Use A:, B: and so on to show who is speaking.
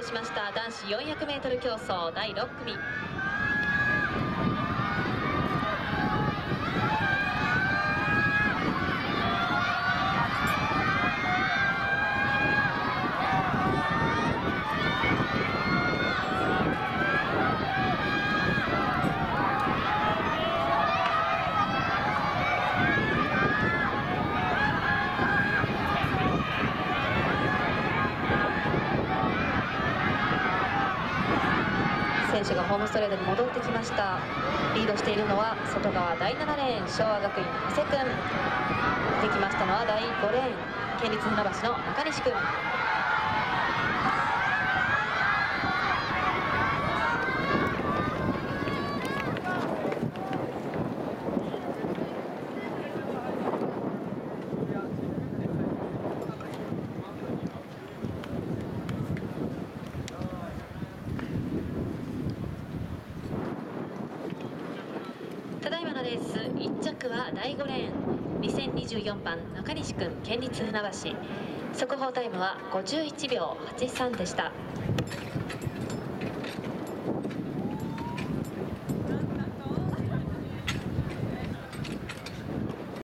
A: トしました男子 400m 競走第6組。選手がホームストレートに戻ってきました。リードしているのは外側第7レーン昭和学院長谷君。出てきましたのは第5レーン県立船橋の中西君。ただいまのレース1着は第5レーン2024番中西君県立船橋。速報タイムは51秒83でした。